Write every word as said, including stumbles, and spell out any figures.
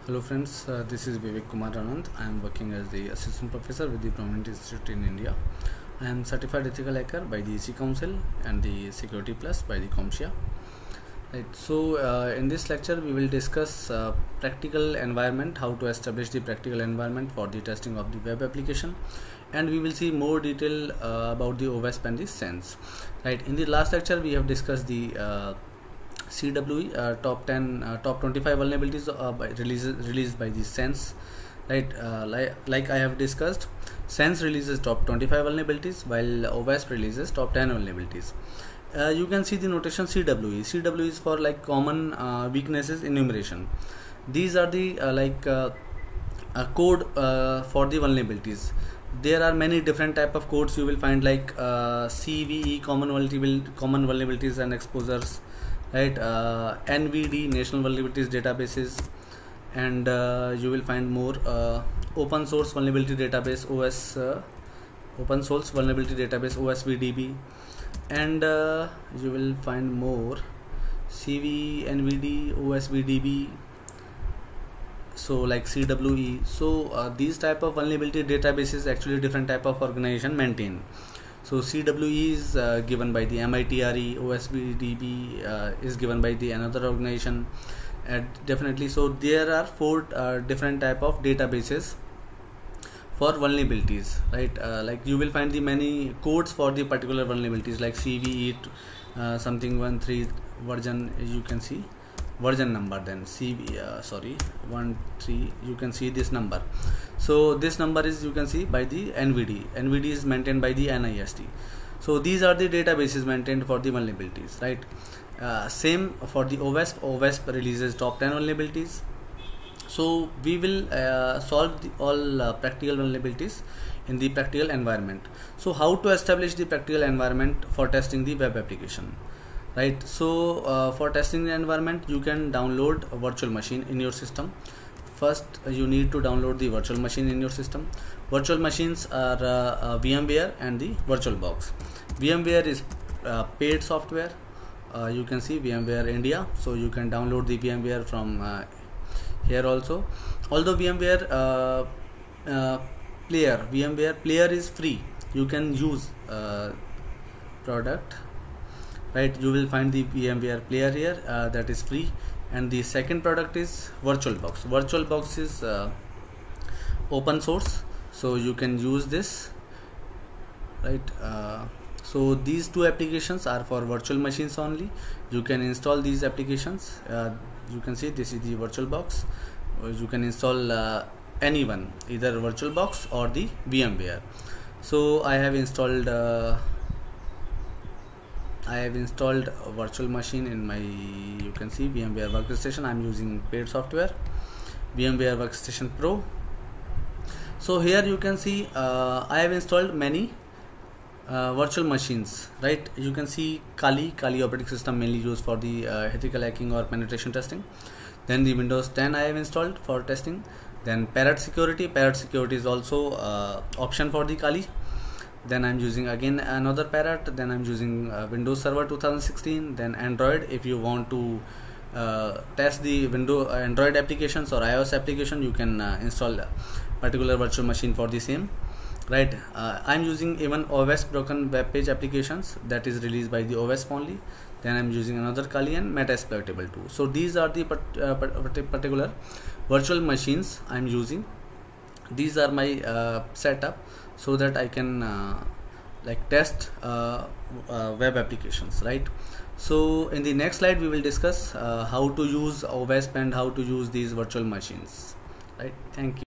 Hello friends, uh, this is Vivek Kumar Anand. I am working as the assistant professor with the Prominent Institute in India. I am certified ethical hacker by the E C Council and the Security Plus by the CompTIA. Right. So uh, in this lecture we will discuss uh, practical environment, how to establish the practical environment for the testing of the web application, and we will see more detail uh, about the OWASP and the SANS. Right. In the last lecture we have discussed the uh, C W E uh, top ten uh, top twenty-five vulnerabilities uh, by releases released by the SANS, right? Uh, like, like I have discussed, SANS releases top twenty-five vulnerabilities while OWASP releases top ten vulnerabilities. Uh, you can see the notation C W E. C W E is for like common uh, weaknesses enumeration. These are the uh, like uh, a code uh, for the vulnerabilities. There are many different type of codes you will find, like uh, C V E, common vulnerability common vulnerabilities and exposures, right? uh, N V D, national vulnerabilities databases, and uh, you will find more uh, open source vulnerability database O S uh, open source vulnerability database O S V D B, and uh, you will find more C V E, N V D, O S V D B, so like C W E. So uh, these type of vulnerability databases actually different type of organization maintain. So C W E is uh, given by the M I T R E, O S V D B uh, is given by the another organization, and definitely so there are four uh, different type of databases for vulnerabilities, right? Uh, like you will find the many codes for the particular vulnerabilities, like C V E uh, something one three version, you can see version number, then C V uh, sorry one three, you can see this number. So this number is, you can see, by the N V D. N V D is maintained by the NIST. So these are the databases maintained for the vulnerabilities, right? Uh, same for the OWASP. OWASP releases top ten vulnerabilities. So we will uh, solve the, all uh, practical vulnerabilities in the practical environment. So how to establish the practical environment for testing the web application, right? So uh, for testing the environment, you can download a virtual machine in your system. First uh, you need to download the virtual machine in your system. Virtual machines are uh, uh, VMware and the VirtualBox. VMware is uh, paid software. Uh, you can see VMware India, so you can download the VMware from uh, here also. Although VMware uh, uh, player VMware player is free, you can use uh, product, right? You will find the VMware player here, uh, that is free. And the second product is VirtualBox. VirtualBox is uh, open source, so you can use this, right? Uh, so these two applications are for virtual machines only. You can install these applications. Uh, you can see this is the VirtualBox. You can install uh, any one, either VirtualBox or the VMware. So I have installed uh, I have installed a virtual machine in my, you can see, VMware Workstation. I am using paid software, VMware Workstation Pro. So here you can see uh, I have installed many uh, virtual machines, right? You can see Kali, Kali operating system, mainly used for the uh, ethical hacking or penetration testing. Then the Windows ten I have installed for testing. Then Parrot Security. Parrot Security is also uh, option for the Kali. Then I'm using again another Parrot. Then I'm using uh, Windows Server two thousand sixteen. Then Android. If you want to uh, test the Windows uh, Android applications or iOS application, you can uh, install a particular virtual machine for the same, right? uh, I'm using even OWASP broken web page applications, that is released by the OWASP only. Then I'm using another Kali and Metasploitable too. So these are the part, uh, particular virtual machines I'm using. These are my uh, setup, so that I can uh, like test uh, uh, web applications, right? So in the next slide we will discuss uh, how to use OWASP and how to use these virtual machines, right? Thank you.